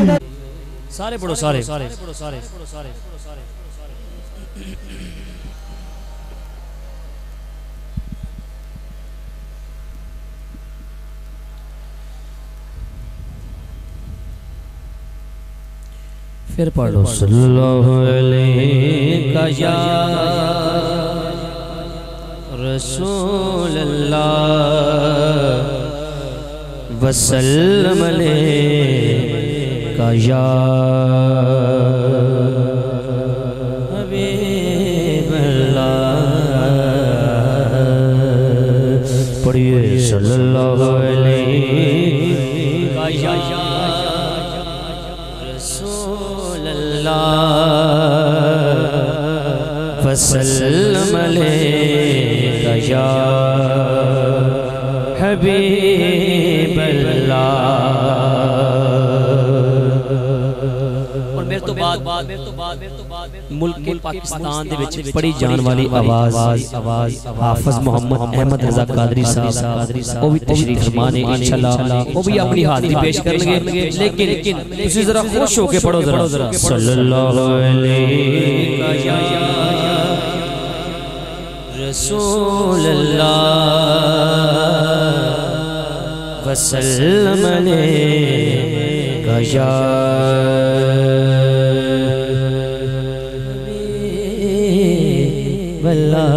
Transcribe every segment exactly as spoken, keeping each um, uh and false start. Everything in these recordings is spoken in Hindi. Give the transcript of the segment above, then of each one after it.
सारे पढ़ो सारे सारे पढ़ो सारे पढ़ो सारे फिर पढ़ो सल्लल्लाहु अलैहि या रसूल अल्लाह वसल्लम अलैका या हबीब अल्लाह। पढ़िए सल्लल्लाहु अलैका या वसल्लम अलैका या हबीब अल्लाह। और मेरे तो बाद मेरे तो बाद मेरे तो बाद मुल्क के पाकिस्तान दे विच पढ़ी जान वाली आवाज आवाज हाफिज मोहम्मद अहमद रजा कादरी साहब वो भी तशरीफ फरमा ने इंशाअल्लाह वो भी अपनी हाजिरी पेश करेंगे। लेकिन तुसी जरा खुश होके पढ़ो जरा सल्लल्लाहु अलैहि या रसूल अल्लाह वसल्लम अलैका या हबीब अल्लाह।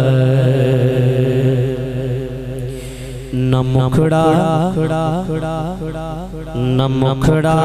न मुखड़ा न मुखड़ा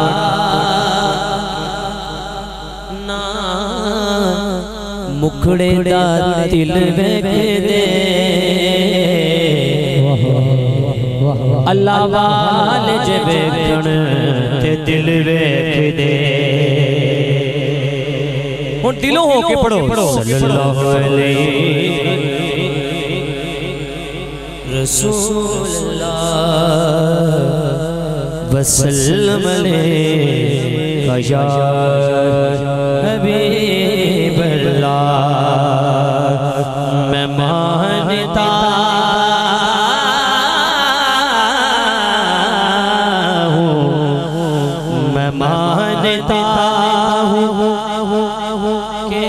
ना मुखड़े दा दिल वेखदे अल्लाह वाले जे वेखण ते दिल वेखदे। हुण दिलों हो के पढ़ो सल्लल्लाहु अलैहि रसूल अल्लाह वसल्लम अलैका या हबीब अल्लाह। मैं मानता हूँ मैं मानता हूँ कि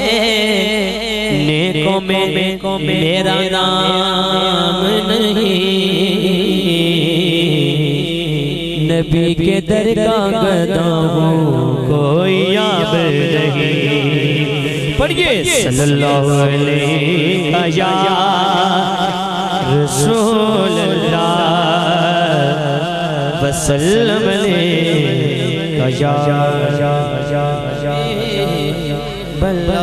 नेकों में मेरा नाम नबी के दर का गदा हूँ कोई याब नहीं। पढ़िए सल्लल्लाहु अलैहि या रसूल अल्लाह वसल्लम अलैका या बल्ला।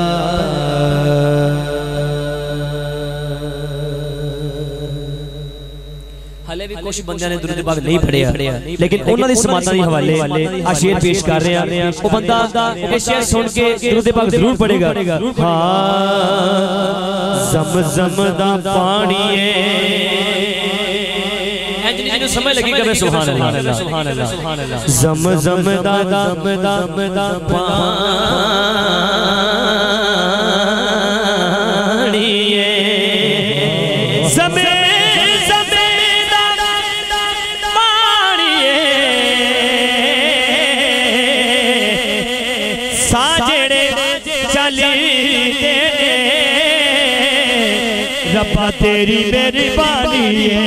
हाले भी कुछ बंदे ने दुरूद पाक नहीं पढ़िया लेकिन उन्हां दी समातां दे हवाले आ शेर पेश कर रहे हैं। वो बंदा ये शेर सुन के दुरूद पाक जरूर पढ़ेगा। हां ज़म-ज़म दा पानी है जिन्हें समझ लगी कबे सुभान अल्लाह सुभान अल्लाह सुभान अल्लाह। ज़म-ज़म दा दम दम दा पानी है ज़मे रब्बा तेरी मेहरबानी है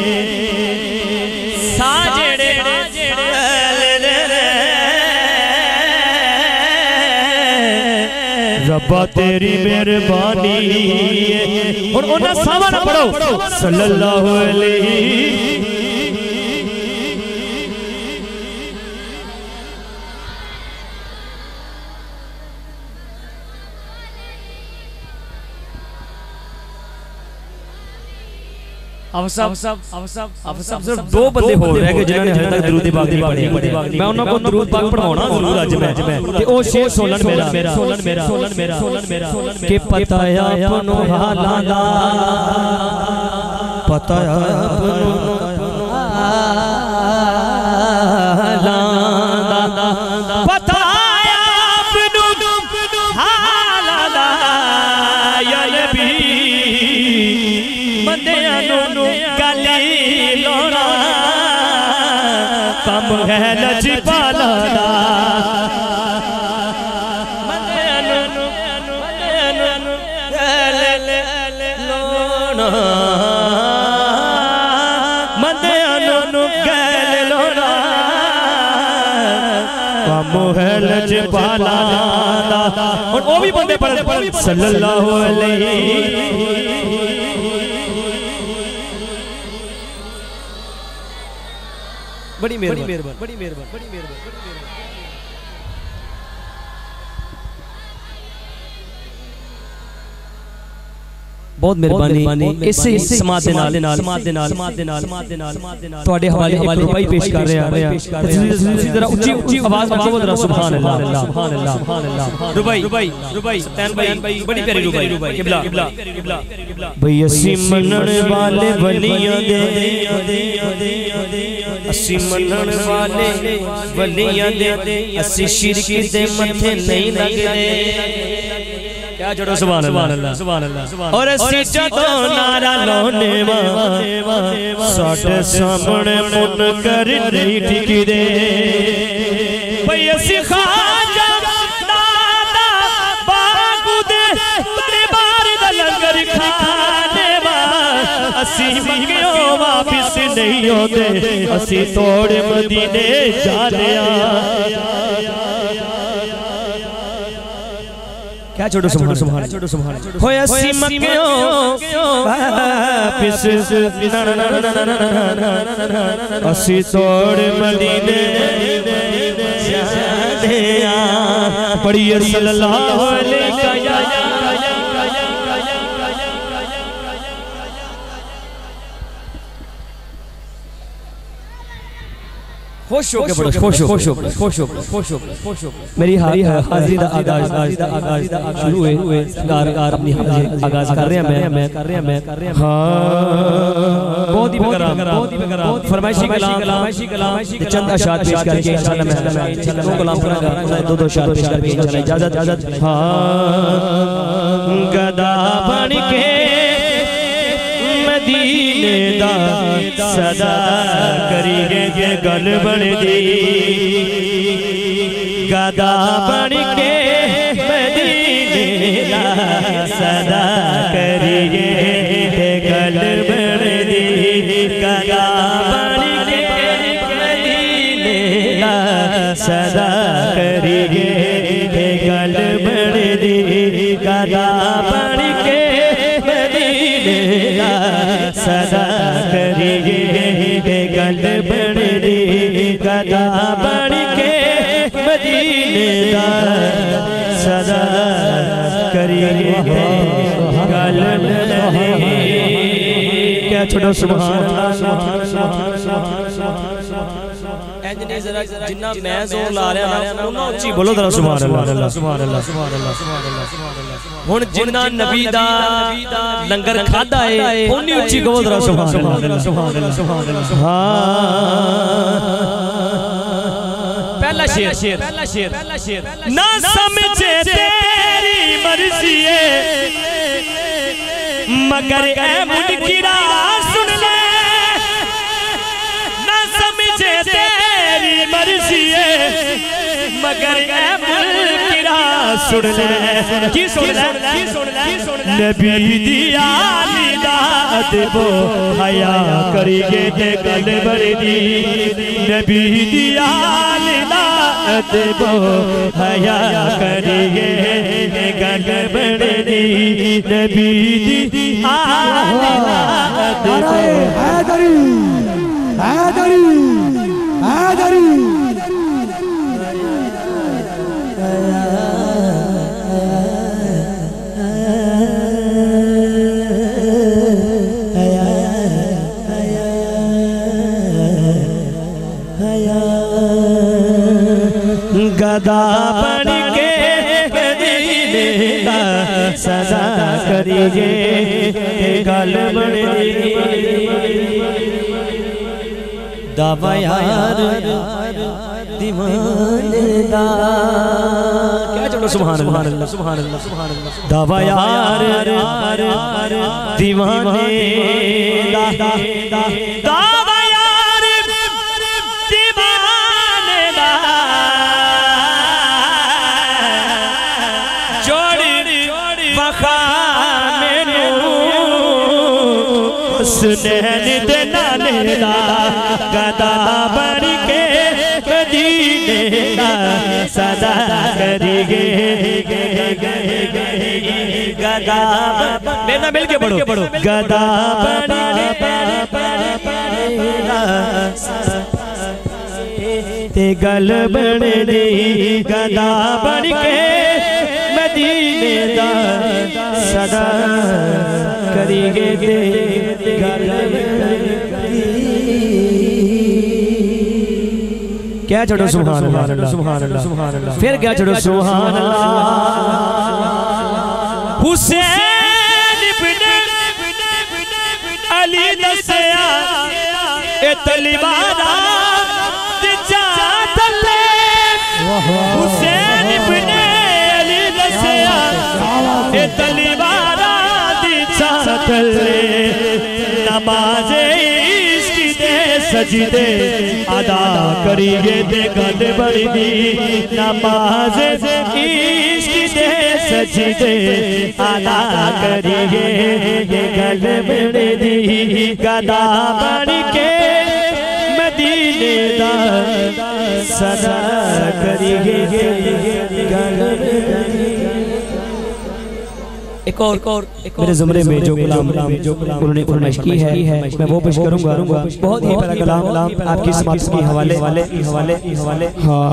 साजड़े रब्बा तेरी मेहरबानी है। और उन्हें सावन पढ़ो सल्लल्लाहु अलैहि अब सब अब सब अब सब सिर्फ दो बंदे हो रहे हैं जिन्होंने हजे तक दरूद पाक नहीं पढ़ी। मैं उन्हां को दरूद पाक पढ़ाउणा जरूर अज मैं ते ओ शेर सोलन मेरा सोलन मेरा सोलन मेरा सोलन मेरा के पता आपनो हालां दा पता आपनो हालां दा पता आपनो हालां दा या नबी बंदियां नु गाली लोना कम है लजपाला मोहल च पाला और वो भी बंदे पढ़ सल्लल्लाहु अलैहि बड़ी मेहरबानी बड़ी मेहरबानी बड़ी मेहरबानी बड़ी मेहरबानी बहुत मेहरबानी इसे समाज दे नाल समाज दे नाल समाज दे नाल समाज दे नाल ਤੁਹਾਡੇ ਹਵਾਲੇ ਇੱਕ ਰੁਪਈ ਪੇਸ਼ ਕਰ ਰਿਹਾ ਤੁਸੀਂ ਜ਼ਰਾ ਉੱਚੀ ਉੱਚੀ ਆਵਾਜ਼ ਵਿੱਚ ਬੋਲੋ ਸੁਭਾਨ ਅੱਲਾਹ ਸੁਭਾਨ ਅੱਲਾਹ ਸੁਭਾਨ ਅੱਲਾਹ ਰੁਪਈ ਰੁਪਈ ਰੁਪਈ ਸਤੈਨ ਭਾਈ ਬੜੀ ਪਿਆਰੀ ਰੁਪਈ ਕਿਬਲਾ ਕਿਬਲਾ ਕਿਬਲਾ ਭਈ ਅਸੀਂ ਮੰਨਣ ਵਾਲੇ ਵਲੀਆਂ ਦੇ ਅਸੀਂ ਮੰਨਣ ਵਾਲੇ ਵਲੀਆਂ ਦੇ ਅਸੀਂ ਸ਼ਿਰਕ ਦੇ ਮੱਥੇ ਨਹੀਂ ਲੱਗਦੇ क्या जोड़ो सुभान अल्लाह सुभान अल्लाह और असी जदों नारा लाने वा साडे सामने मुनकर नहीं टिकदे भई असी खाजा दादा बागू दे दरबार दा लंगर खाने वा असी मंगियो वापस नहीं होंदे असी तोड़ मदीने जाने क्या छोड़ो सुभान सुभान छोड़ो सुभान होय असी मक्कियो वापस असी तोड़ मदीने जाने आ पढ़िए सल्लल्लाहु अलैहि खुश हो के पढ़ो खुश हो खुश हो खुश हो खुश हो खुश हो मेरी हाजिरी दा आगाज दा आगाज शुरू हुए गार गार अपनी हाजिरी आगाज कर रहे हैं मैं मैं कर रहे हैं मैं कर रहे हैं हां बहुत ही बेकरार बहुत ही बेकरार फरमाइशी कलाम फरमाइशी कलाम चंद अशार पेश करके इंशाल्लाह मैं दो कलाम करूंगा दो दो अशार पेश करके इंशाल्लाह इजाजत इजाजत हां गदा बन के मदीने दा सदा करिए के गल बन दी गदा बन के मदीने दा सदा करिए के गल बन दी गदा बन के मदीने दा सदा करिए के गल बन दी गदा बन के सदा करिए गल बन दी गदा बन के मदीने दा सदा करिए गल बन दी क्या छोड़ो सुभान जिन्ना मैं जोर ला रहा ना उन्ना उच्ची बोलो जरा सुभान अल्लाह सुभान अल्लाह सुभान अल्लाह सुभान अल्लाह हुन जिन्ना नबी दा लंगर खादा है उन्नी उच्ची कहो जरा सुभान अल्लाह सुभान अल्लाह सुभान अल्लाह हां पहला शेर शेर पहला शेर पहला शेर ना समझे तेरी मर्जी मगर ए मुनकिरा सुन ले ना समझे तेरी मर्जी मगर ए मुनकिरा सुन ले की सुन ले की सुन ले नबी दी आली दात वो हया करिए ते गल बन दी नबी दी आली दात वो हया करिए ते गल बन दी नबी दी आली दात वो हैदरी हैदरी हैदरी गदा बन के मदीने दा सदा करिए गल बन दावा यार दीवाने दा क्या चलो सुभान अल्लाह सुभान अल्लाह सुभान अल्लाह दावा यार दीवाने दा दावा यार दीवाने दा सुनैन दे नाले दा गदा बन के मदीने देगा सदा करेंगे गदा मेरा मिल के पढ़ो गदा ते गल बने दी गदा बन के मदीने दा सदा करेंगे गल क्या छोड़ो सुभान अल्लाह सुभान अल्लाह सुभान अल्लाह फिर क्या छोड़ो सुभान अल्लाह हुसैन इब्न अली दसया ए तलवारा दिजा तले हुसैन इब्न अली दसया ए तलवारा दिजा तले नमाज सजदे अदा करिए ते गल बड़ी नमाज इश्क दे सजदे अदा करिए ये गल बड़ी गदा बन के मदीने दा सदा करिए गल एक और मेरे ज़ुमरे में जो गुलाम उन्होंने फरमाइश की है मैं वो पेश करूंगा बहुत ही प्यारा कलाम आपकी समात के हवाले हवाले हवाले हवाले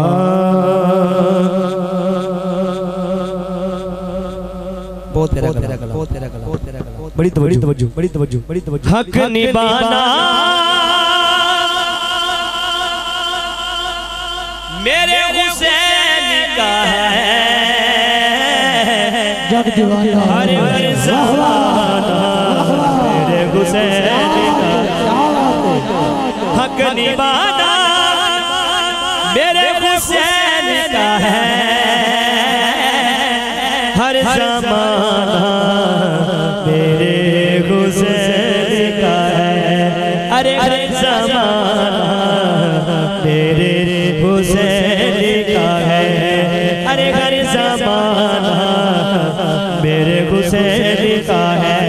बहुत प्यारा कलाम बहुत प्यारा कलाम बहुत प्यारा कलाम बड़ी तवज्जो बड़ी तवज्जो बड़ी तवज्जो हक निभाना मेरे हुसैन का है जग दीवाना हरे हरे ज़माना मेरे हुसैन का हक निभाना मेरे हुसैन का है हर ज़माना मेरे हुसैन का है अरे हर ज़माना मेरे हुसैन का है अरे हर ज़माना मेरे हुसैन का है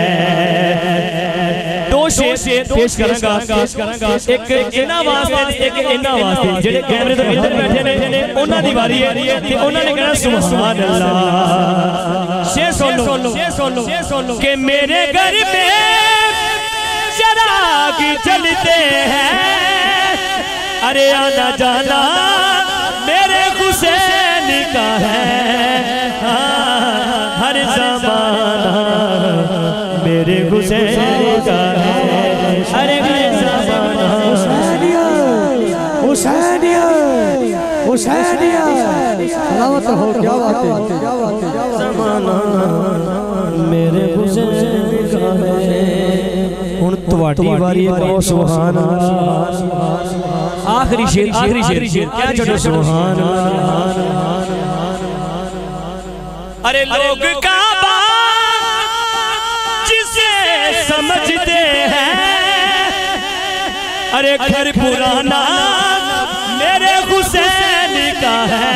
दो शेर पेश करूंगा एक इना वास्ते एक इना वास्ते जेडे कैमरे तो इधर बैठे ने उन्हां दी वारी है ते उन्हां ने कहना सुभान अल्लाह शेर सुन लो शेर सुन लो कि मेरे घर में चिराग जलते हैं अरे आना जाना मेरे हुसैन का है हर ज़माना मेरे हुसैन का है अरे हर ज़माना हुसैनिया हुसैनिया हुसैनिया सलावत हो क्या बात है ज़माना मेरे हुसैन का है हुन तुहाडी वारी है सुभान अल्लाह आखिरी शेर आखिरी शेर क्या छोड़ो सुभान अल्लाह अरे लोग काबा जिसे समझते हैं अरे घर पुराना मेरे हुसैन का है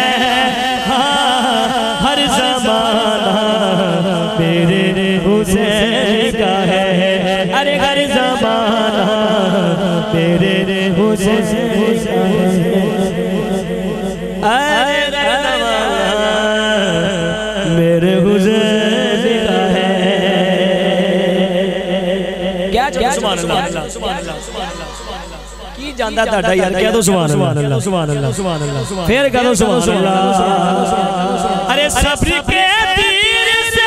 हर ज़माना मेरे हुसैन का है अरे हर ज़माना मेरे हुसैन का है अरे मेरे हुसैन का है क्या सुभान अल्लाह की जानदा ताड़ा यार कह दो सुभान अल्लाह सुभान अल्लाह सुभान अल्लाह फिर कह दो सुभान अल्लाह अरे सब्र के तीर से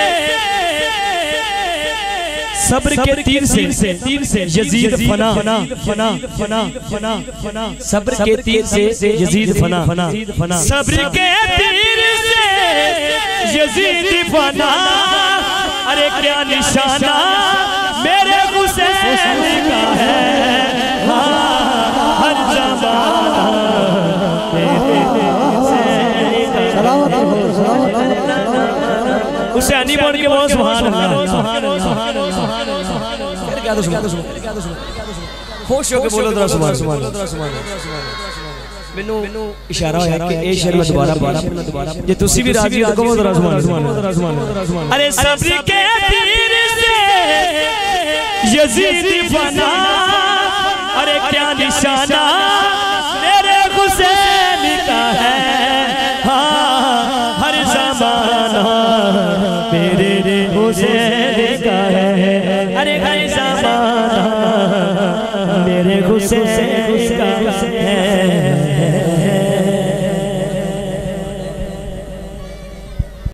सब्र के तीर से तीर से यजीद फना फना फना फना फना फना सब्र के तीर से यजीद फना फना फना सब्र के तीर से यजीद फना अरे क्या निशाना मेरे हुसैन का है हर ज़माना मेरे हुसैन का हुसैनी बोल के बोलो सुभान अल्लाह फिर क्या दो खुश होके बोलो जरा सुभान सुभान मैनू इशारा होया कि ए शेर मैं दोबारा पढ़ा जे तुसी भी राजी हो तो कहो जरा सुभान सुभान अरे सब्र के तीर से यजीद फना अरे क्या निशाना मेरे हुसैन का हुसैन का है